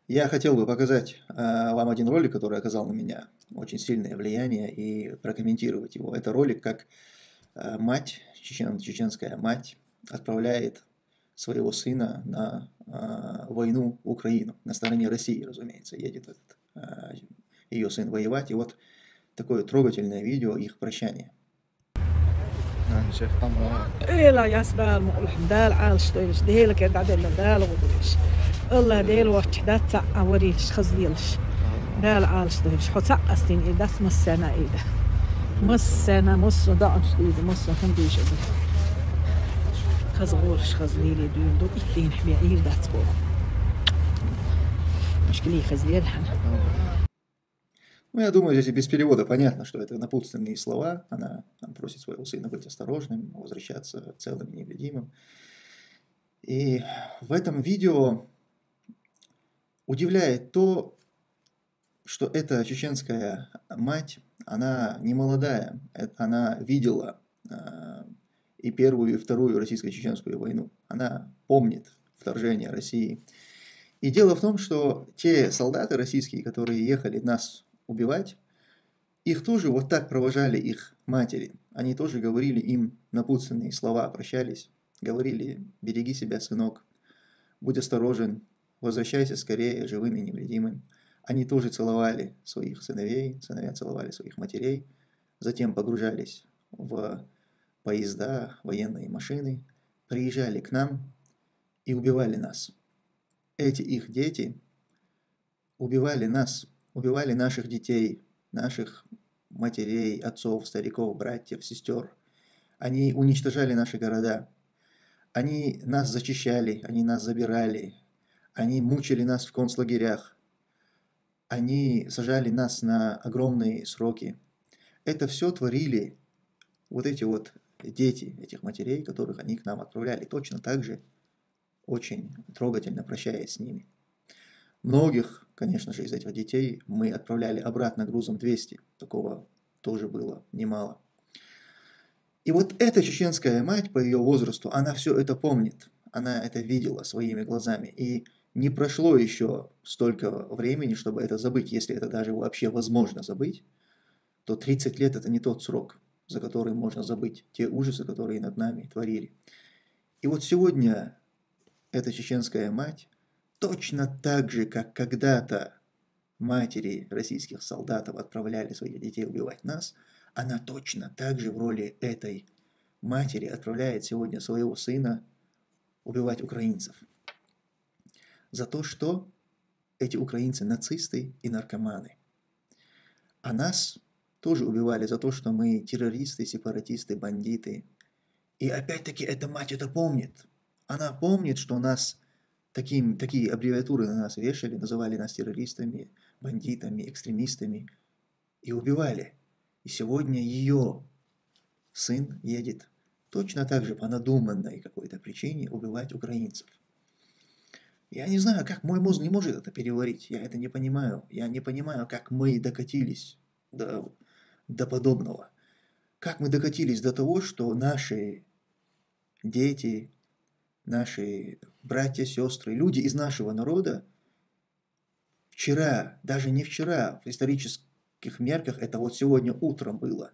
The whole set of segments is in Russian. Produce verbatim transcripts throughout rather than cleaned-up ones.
Я хотел бы показать э, вам один ролик, который оказал на меня очень сильное влияние, и прокомментировать его. Это ролик, как э, мать, чечен, чеченская мать, отправляет своего сына на э, войну в Украину, на стороне России, разумеется, едет этот, э, ее сын воевать. И вот такое трогательное видео их прощания. Yani Sheikh Tamra Ela jasbal muqul dal al shtoysh dehel ke gadel dal gudrish Allah del waqt dat awarish khazilsh dal al shtoysh hota astin idas masana ida masana mus da'sh ida mus khandish ida khazgursh khazlili dun do itlin bi'ir dat bo مشكلة خزير حنا Ну, я думаю, здесь и без перевода понятно, что это напутственные слова. Она, она просит своего сына быть осторожным, возвращаться целым и невредимым. И в этом видео удивляет то, что эта чеченская мать, она не молодая, она видела э, и Первую, и Вторую российско-чеченскую войну. Она помнит вторжение России. И дело в том, что те солдаты российские, которые ехали нас убивать, их тоже вот так провожали их матери. Они тоже говорили им напутственные слова, прощались, говорили: береги себя, сынок, будь осторожен, возвращайся скорее живым и невредимым. Они тоже целовали своих сыновей, сыновья целовали своих матерей, затем погружались в поезда, военные машины, приезжали к нам и убивали нас. Эти их дети убивали нас, убивали наших детей, наших матерей, отцов, стариков, братьев, сестер. Они уничтожали наши города. Они нас зачищали, они нас забирали. Они мучили нас в концлагерях. Они сажали нас на огромные сроки. Это все творили вот эти вот дети этих матерей, которых они к нам отправляли. Точно так же, очень трогательно прощаясь с ними. Многих, конечно же, из этих детей мы отправляли обратно грузом двести. Такого тоже было немало. И вот эта чеченская мать по ее возрасту, она все это помнит. Она это видела своими глазами. И не прошло еще столько времени, чтобы это забыть. Если это даже вообще возможно забыть, то тридцать лет это не тот срок, за который можно забыть те ужасы, которые над нами творили. И вот сегодня эта чеченская мать, точно так же, как когда-то матери российских солдатов отправляли своих детей убивать нас, она точно так же в роли этой матери отправляет сегодня своего сына убивать украинцев. За то, что эти украинцы нацисты и наркоманы. А нас тоже убивали за то, что мы террористы, сепаратисты, бандиты. И опять-таки эта мать это помнит. Она помнит, что нас таким, такие аббревиатуры на нас вешали, называли нас террористами, бандитами, экстремистами и убивали. И сегодня ее сын едет точно так же по надуманной какой-то причине убивать украинцев. Я не знаю, как мой мозг не может это переварить. Я это не понимаю. Я не понимаю, как мы докатились до, до подобного. Как мы докатились до того, что наши дети, наши братья, сестры, люди из нашего народа вчера, даже не вчера, в исторических мерках, это вот сегодня утром было,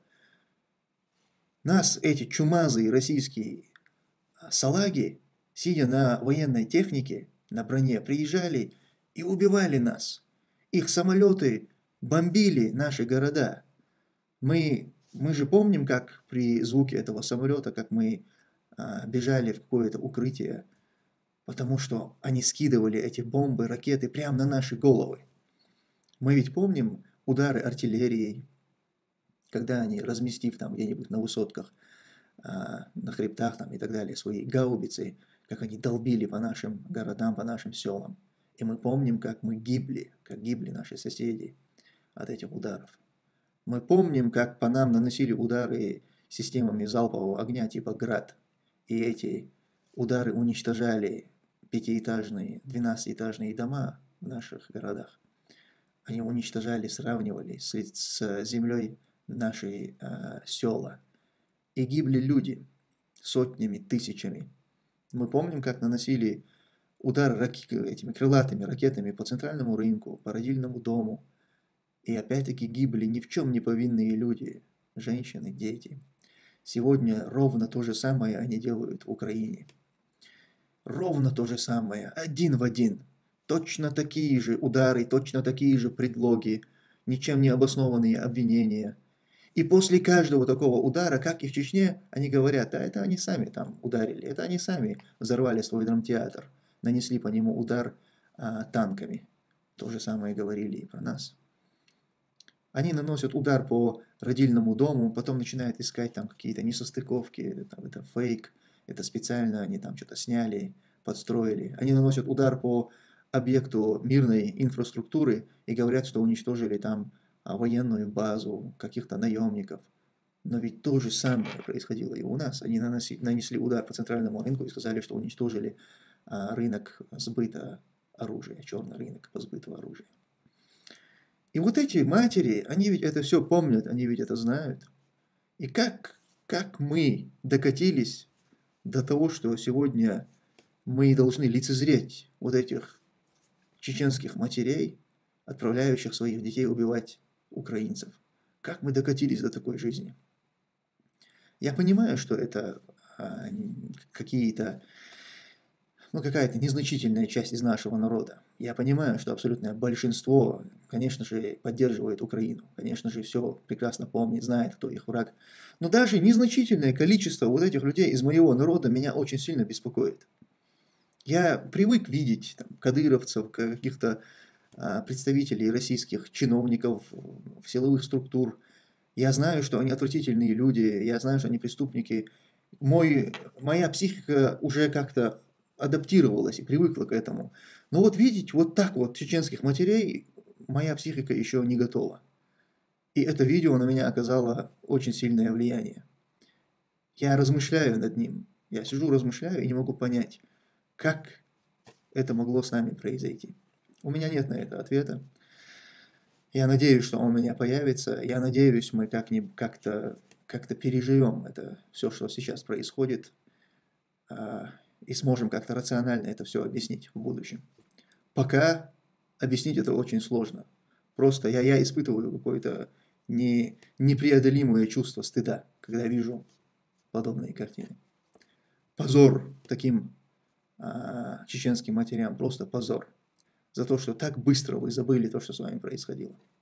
нас эти чумазые российские салаги, сидя на военной технике, на броне, приезжали и убивали нас. Их самолеты бомбили наши города. Мы, мы же помним, как при звуке этого самолета, как мы а, бежали в какое-то укрытие, потому что они скидывали эти бомбы, ракеты прямо на наши головы. Мы ведь помним удары артиллерии, когда они, разместив там где-нибудь на высотках, а, на хребтах там и так далее, свои гаубицы, как они долбили по нашим городам, по нашим селам. И мы помним, как мы гибли, как гибли наши соседи от этих ударов. Мы помним, как по нам наносили удары системами залпового огня типа «Град». И эти удары уничтожали пятиэтажные, двенадцатиэтажные дома в наших городах. Они уничтожали, сравнивали с, с землей наши э, села. И гибли люди сотнями, тысячами. Мы помним, как наносили удар раки- этими крылатыми ракетами по центральному рынку, по родильному дому. И опять-таки гибли ни в чем не повинные люди, женщины, дети. Сегодня ровно то же самое они делают в Украине. Ровно то же самое, один в один. Точно такие же удары, точно такие же предлоги, ничем не обоснованные обвинения. И после каждого такого удара, как и в Чечне, они говорят, да, это они сами там ударили, это они сами взорвали свой драмтеатр, нанесли по нему удар а, танками. То же самое говорили и про нас. Они наносят удар по родильному дому, потом начинают искать там какие-то несостыковки, это, это фейк, это специально они там что-то сняли, подстроили. Они наносят удар по объекту мирной инфраструктуры и говорят, что уничтожили там военную базу, каких-то наемников. Но ведь то же самое происходило и у нас. Они наноси, нанесли удар по центральному рынку и сказали, что уничтожили а, рынок сбыта оружия, черный рынок по сбыту оружия. И вот эти матери, они ведь это все помнят, они ведь это знают. И как, как мы докатились до того, что сегодня мы должны лицезреть вот этих чеченских матерей, отправляющих своих детей убивать украинцев. Как мы докатились до такой жизни? Я понимаю, что это а, какие-то, ну, какая-то незначительная часть из нашего народа. Я понимаю, что абсолютное большинство, конечно же, поддерживает Украину. Конечно же, все прекрасно помнит, знает, кто их враг. Но даже незначительное количество вот этих людей из моего народа меня очень сильно беспокоит. Я привык видеть там, кадыровцев, каких-то а, представителей российских чиновников, силовых структур. Я знаю, что они отвратительные люди, я знаю, что они преступники. Мой, моя психика уже как-то адаптировалась и привыкла к этому. Но вот видеть вот так вот чеченских матерей, моя психика еще не готова. И это видео на меня оказало очень сильное влияние. Я размышляю над ним. Я сижу, размышляю и не могу понять, как это могло с нами произойти. У меня нет на это ответа. Я надеюсь, что он у меня появится. Я надеюсь, мы как-нибудь как-то как-то переживем это все, что сейчас происходит, и сможем как-то рационально это все объяснить в будущем. Пока объяснить это очень сложно. Просто я, я испытываю какое-то не, непреодолимое чувство стыда, когда вижу подобные картины. Позор таким а, чеченским матерям, просто позор. За то, что так быстро вы забыли то, что с вами происходило.